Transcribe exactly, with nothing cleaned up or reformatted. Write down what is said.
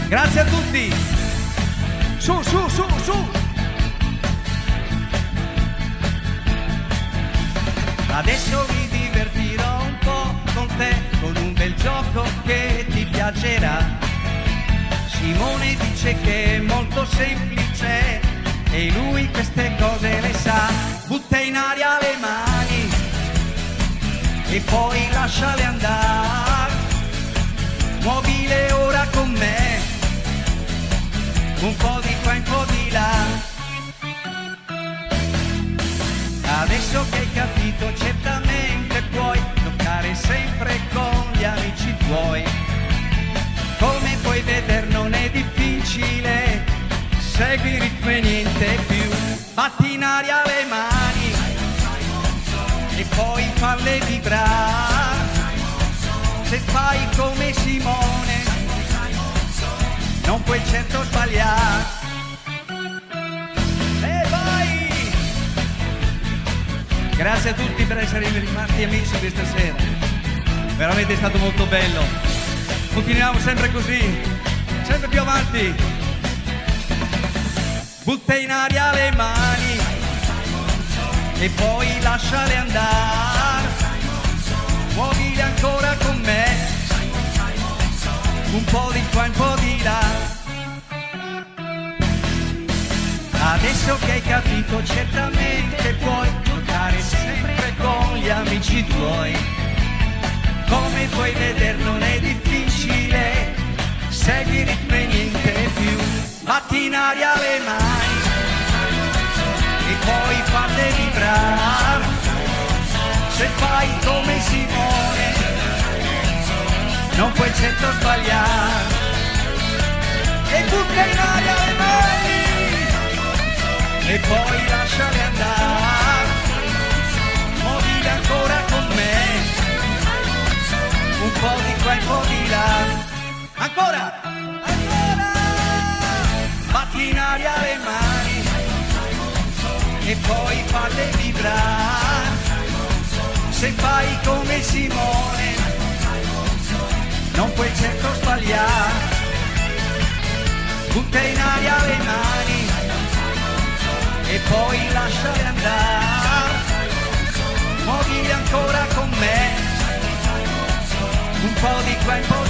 Grazie a tutti. Su, su, su, su. Adesso mi divertirò un po' con te, con un bel gioco che ti piacerà. Simone dice che è molto semplice e lui queste cose le sa. Butta in aria le mani e poi lasciale andare. Muovile ora con me, un po' di qua, un po' di là. Adesso che hai capito certamente puoi giocare sempre con gli amici tuoi. Come puoi vedere non è difficile, segui il ritmo e niente più. Batti in aria le mani e poi farle vibrare. Se fai come Simone non puoi certo sbagliare. E vai! Grazie a tutti per essere rimasti amici questa sera. Veramente è stato molto bello. Continuiamo sempre così, sempre più avanti. Butta in aria le mani e poi lasciale andare. Muovili ancora con me, un po' di qua, un po' di là. Adesso che hai capito certamente puoi giocare sempre con gli amici tuoi. Come puoi vedere non è difficile, segui il ritmo e niente più. Batti in aria le mani e poi falle vibrare. Se fai come Simone non puoi certo sbagliare. E butta in aria le mani e poi lasciale andare. Muovili ancora con me, un po' di qua e un po' di là. Ancora, ancora. Batti in aria le mani e poi falle vibrare. Se fai come Simone non puoi certo sbagliare. Butta in aria le mani e poi lasciale andare. Muovili ancora con me, un po' di qua e un po' di là.